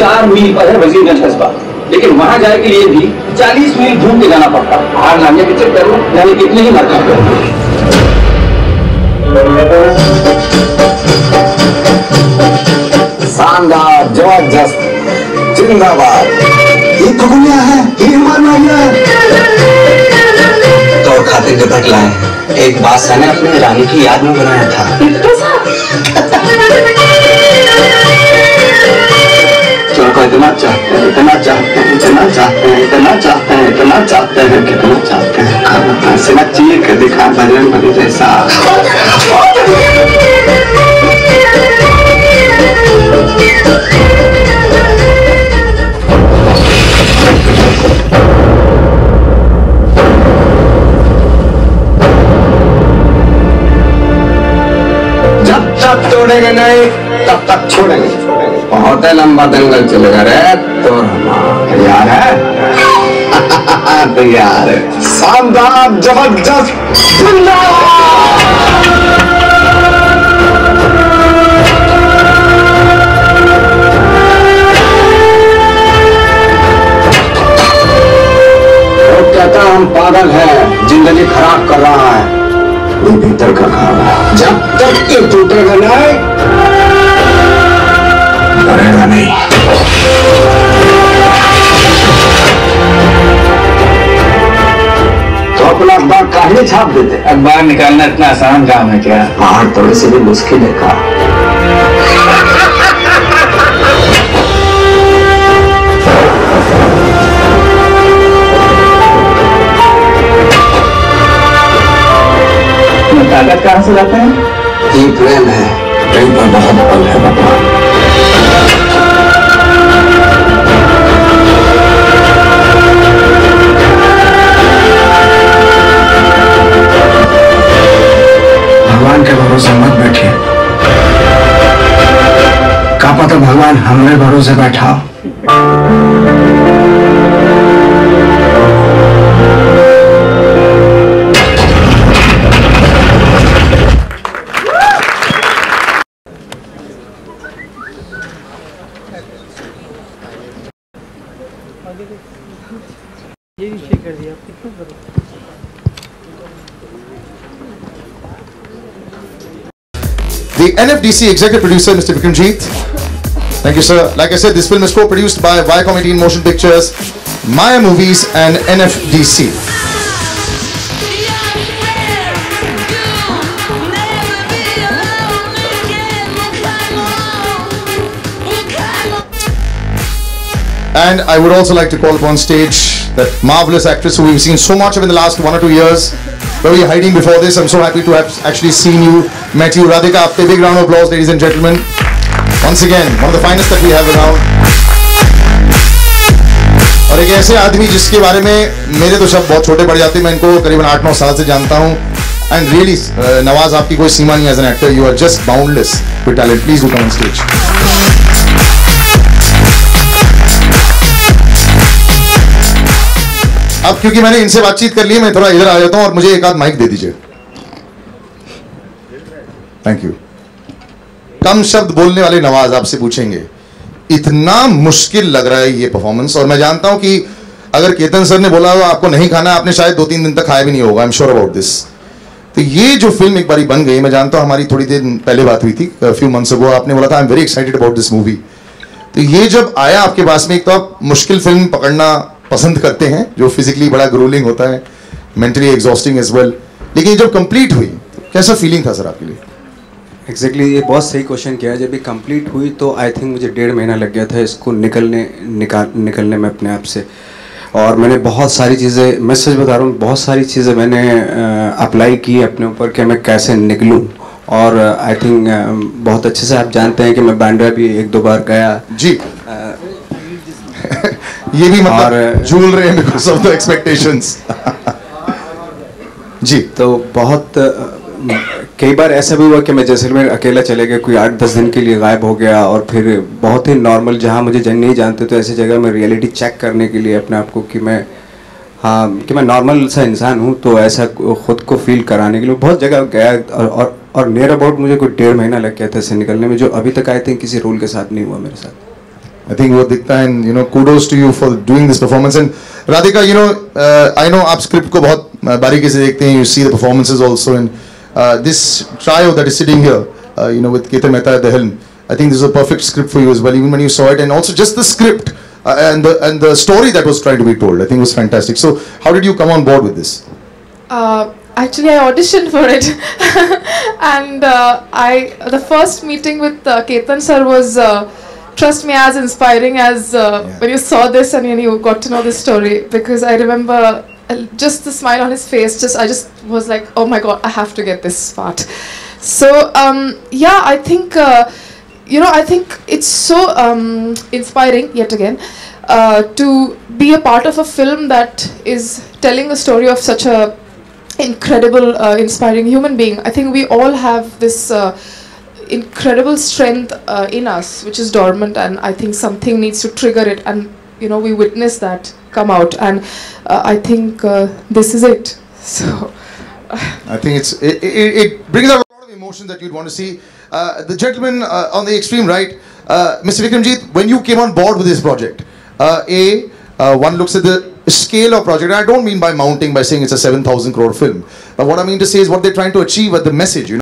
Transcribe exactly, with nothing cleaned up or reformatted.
चार मील पर है वजीरगंज कस्बा, लेकिन वहां जाने के लिए भी चालीस मील घूम के जाना पड़ता। हार नामिया के चक्कर में यानी कितने ही मरना पड़ता। शानदार, जबरदस्त, जिंदाबाद। ये तो गुनिया है, ये मारना है। तो खातिर निपट लाए। एक बादशाह ने अपने रानी की याद में बनाया था। चलो इतना चाहते हैं, इतना चाहते हैं, इतना चाहते हैं, इतना चाहते हैं, इतना चाहते हैं, कितना चाहते हैं। सिवा चीर के दिखा बजरंग बली जैसा। जब तक तोड़ेंगे नहीं तब तक छोड़ेंगे। बहुत लंबा दंगल चलेगा रे तो तैयार है। तैयार है। शानदार, जबरदस्त, वो कहता हम पागल हैं, जिंदगी खराब कर रहा है। ये भीतर का काम है। जब तक ये टूटेगा नहीं डरेगा नहीं। तो अपना अखबार काहे छाप देते? अखबार निकालना इतना आसान काम है क्या? पहाड़ थोड़े से भी मुश्किल है का। ताकत कहाँ से लाते हैं? ये प्रेम है, प्रेम पर बहुत बल है भगवान। भगवान के भरोसे मत बैठिए, क्या पता भगवान हमारे भरोसे बैठा। ये नीचे कर दिया, कितना करो। The N F D C executive producer, Mister Vikramjeet. Thank you, sir. Like I said, this film is co-produced by Viacom eighteen Motion Pictures, Maya Movies, and N F D C. And I would also like to call upon stage that marvelous actress who we've seen so much of in the last one or two years. Where were you hiding before this? I'm so happy to have actually seen you, met you. Radhika Apte, big round of applause, ladies and gentlemen. Once again, one of the finest that we have around. और एक ऐसे आदमी जिसके बारे में मेरे तो शब्द बहुत छोटे पड़ जाते हैं, मैं इनको करीबन आठ नौ साल से जानता हूँ. And really, uh, नवाज आपकी कोई सीमा नहीं as an actor. You are just boundless with talent. Please do come on stage. अब क्योंकि मैंने इनसे बातचीत कर ली, मैं थोड़ा इधर आ जाता हूं और मुझे एक आध माइक दे दीजिए. Thank you. कम शब्द बोलने वाले नवाज आपसे पूछेंगे, इतना मुश्किल लग रहा है ये परफॉर्मेंस, और मैं जानता हूं कि अगर केतन सर ने बोला आपको नहीं खाना, आपने शायद दो तीन दिन तक खाया भी नहीं होगा. I am sure about this. तो ये जो फिल्म एक बारी बन गई, मैं जानता हूं हमारी थोड़ी देर पहले बात हुई थी, फ्यू मंथ्स अगो, आपने बोला था I am very excited about this movie. तो ये जब आया आपके पास में, एक तो आप मुश्किल फिल्म पकड़ना पसंद करते हैं जो फिजिकली बड़ा ग्रूलिंग होता है, मेंटली एग्जॉस्टिंग एज वेल, लेकिन जब कंप्लीट हुई कैसा फीलिंग था सर आपके लिए? एग्जैक्टली exactly, ये बहुत सही क्वेश्चन किया. जब ये कंप्लीट हुई तो आई थिंक मुझे डेढ़ महीना लग गया था इसको निकलने निकाल निकलने में अपने आप से. और मैंने बहुत सारी चीज़ें, मैं सच बता रहा हूँ, बहुत सारी चीज़ें मैंने अप्लाई की अपने ऊपर कि मैं कैसे निकलूँ. और आई थिंक बहुत अच्छे से आप जानते हैं कि मैं बांद्रा भी एक दो बार गया जी. ये भी मतलब झूल रहे हैं बिकॉज़ ऑफ द एक्सपेक्टेशंस. जी. तो बहुत कई बार ऐसा भी हुआ कि मैं जैसलमेर अकेला चले गया, कोई आठ दस दिन के लिए गायब हो गया, और फिर बहुत ही नॉर्मल, जहाँ मुझे जन नहीं जानते तो ऐसी जगह में रियलिटी चेक करने के लिए अपने आप को कि मैं हाँ कि मैं नॉर्मल सा इंसान हूँ, तो ऐसा खुद को फील कराने के लिए बहुत जगह गया. और और, और नियर अबाउट मुझे कोई डेढ़ महीना लग गया था इससे निकलने में, जो अभी तक आई थिंक किसी रोल के साथ नहीं हुआ मेरे साथ. I think वो दिखता है, and you know, kudos to you for doing this performance. And Radhika, you know, uh, I know आप script को बहुत बारीकी से देखते हैं. You see the performances also, and uh, this trio that is sitting here, uh, you know, with Ketan Mehta at the helm. I think this is a perfect script for you as well, even when you saw it, and also just the script uh, and the and the story that was trying to be told. I think was fantastic. So, how did you come on board with this? Uh, actually, I auditioned for it, and uh, I the first meeting with uh, Ketan sir was. Uh, Trust me, as inspiring as uh, yeah. when you saw this and when you got to know this story, because I remember uh, just the smile on his face. Just I just was like, oh my god, I have to get this part. So um, yeah, I think uh, you know, I think it's so um, inspiring yet again uh, to be a part of a film that is telling the story of such a incredible, uh, inspiring human being. I think we all have this. Uh, incredible strength uh, in us which is dormant, and I think something needs to trigger it, and you know we witness that come out, and uh, I think uh, this is it. So I think it's it, it, it brings out a lot of emotion that you'd want to see. Uh, the gentleman uh, on the extreme right, uh, Mister Vikramjit, when you came on board with this project, uh, a uh, one looks at the scale of project, and I don't mean by mounting by saying it's a seven thousand crore film, but what I mean to say is what they're trying to achieve at the message, you know.